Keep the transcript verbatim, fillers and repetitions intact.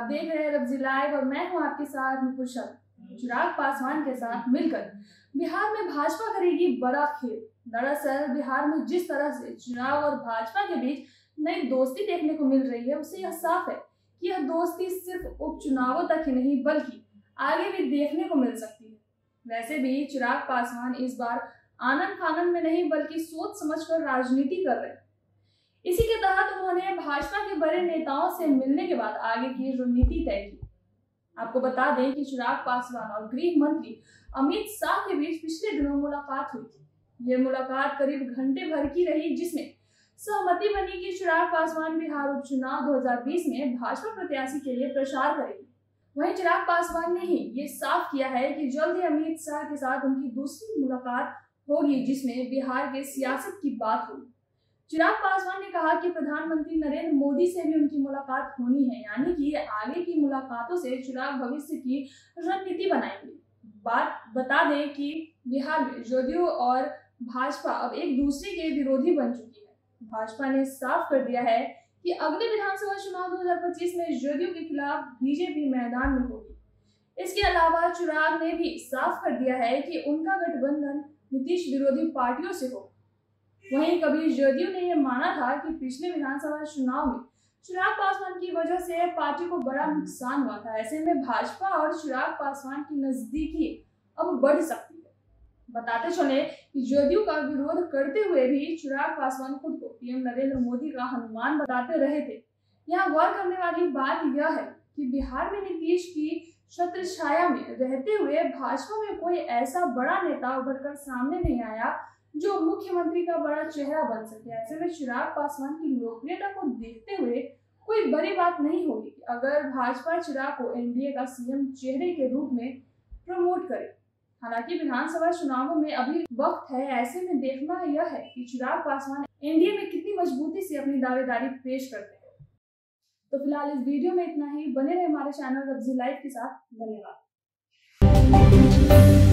देख रहे हैं रब्जी लाइव और मैं हूं आपके साथ नुपुर शर्मा। चिराग पासवान के साथ मिलकर बिहार में भाजपा करेगी बड़ा खेल। दरअसल बिहार में जिस तरह से चिराग और भाजपा के बीच नई दोस्ती देखने को मिल रही है, उससे यह साफ है कि यह दोस्ती सिर्फ उपचुनावों तक ही नहीं बल्कि आगे भी देखने को मिल सकती है। वैसे भी चिराग पासवान इस बार आनन फानन में नहीं बल्कि सोच समझकर राजनीति कर रहे हैं। इसी के तहत उन्होंने भाजपा के बड़े नेताओं से मिलने के बाद आगे की रणनीति तय की। आपको बता दें कि चिराग पासवान और गृह मंत्री अमित शाह के बीच पिछले दिनों मुलाकात हुई थी। ये मुलाकात करीब घंटे भर की रही, जिसमें सहमति बनी कि चिराग पासवान बिहार उपचुनाव दो हज़ार बीस में भाजपा प्रत्याशी के लिए प्रचार करेंगे। वहीं चिराग पासवान ने ही ये साफ किया है कि जल्द ही अमित शाह के साथ उनकी दूसरी मुलाकात होगी, जिसमें बिहार के सियासत की बात होगी। चिराग पासवान ने कहा कि प्रधानमंत्री नरेंद्र मोदी से भी उनकी मुलाकात होनी है, यानी कि आगे की मुलाकातों से चिराग भविष्य की रणनीति बनाएंगे। बात बता दें कि बिहार में जदयू और भाजपा अब एक दूसरे के विरोधी बन चुकी है। भाजपा ने साफ कर दिया है कि अगले विधानसभा चुनाव दो हज़ार पच्चीस में जदयू के खिलाफ बीजेपी मैदान में होगी। इसके अलावा चिराग ने भी साफ कर दिया है कि उनका गठबंधन नीतीश विरोधी पार्टियों से हो। वहीं कभी जदयू ने यह माना था कि पिछले विधानसभा चुनाव में चिराग पासवान की वजह से पार्टी को बड़ा नुकसान हुआ था। ऐसे में भाजपा और चिराग पासवान की नजदीकी अब बढ़ सकती है। बताते चले कि जदयू का विरोध करते हुए भी चिराग पासवान खुद को पीएम नरेंद्र मोदी का हनुमान बताते रहे थे। यहाँ गौर करने वाली बात यह है कि बिहार में नीतीश की छत्र छाया में रहते हुए भाजपा में कोई ऐसा बड़ा नेता उभर कर सामने नहीं आया जो मुख्यमंत्री का बड़ा चेहरा बन सके। ऐसे में चिराग पासवान की लोकप्रियता को देखते हुए कोई बड़ी बात नहीं होगी अगर भाजपा चिराग को एनडीए का सीएम चेहरे के रूप में प्रमोट करे। हालांकि विधानसभा चुनावों में अभी वक्त है, ऐसे में देखना यह है कि चिराग पासवान एनडीए में कितनी मजबूती से अपनी दावेदारी पेश करते हैं। तो फिलहाल इस वीडियो में इतना ही। बने रहे हमारे चैनल रब्जी लाइव के साथ। धन्यवाद।